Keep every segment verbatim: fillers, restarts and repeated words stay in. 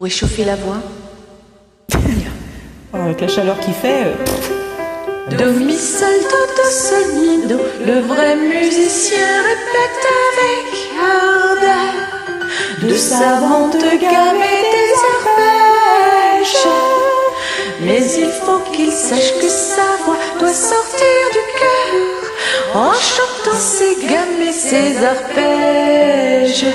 Réchauffer la voix. Oh, avec la chaleur qu'il fait. Euh... Do, mi, sol, do, do, sol, mi, do. Le vrai musicien répète avec ardeur de savantes gammes et des arpèges. Mais il faut qu'il sache que sa voix doit sortir du cœur en chantant ses gammes et ses arpèges.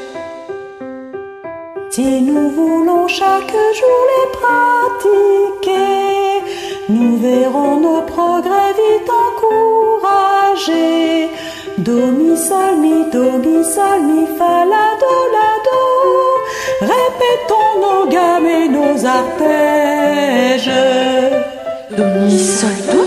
Si nous voulons chaque jour les pratiquer, nous verrons nos progrès vite encouragés. Do, mi, sol, mi, do, mi, sol, mi, fa, la, do, la, do. Répétons nos gammes et nos arpèges. Do, mi, sol, do.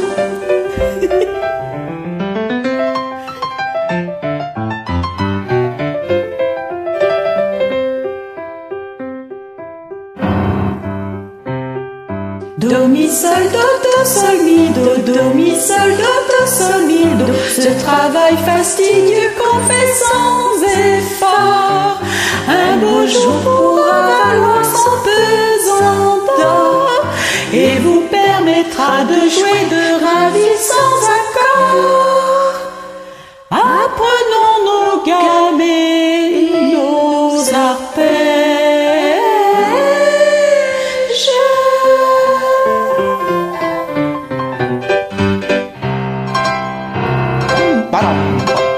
Do, mi, sol, do, do, sol, mi, do, do, mi, sol, do, do, sol, mi, do. Ce travail fastidieux qu'on fait sans effort, un beau jour pourra valoir son pesant d'or et vous permettra de jouer de ravissants accords. Apprenons nos gammes et nos arpèges. Ba-dum.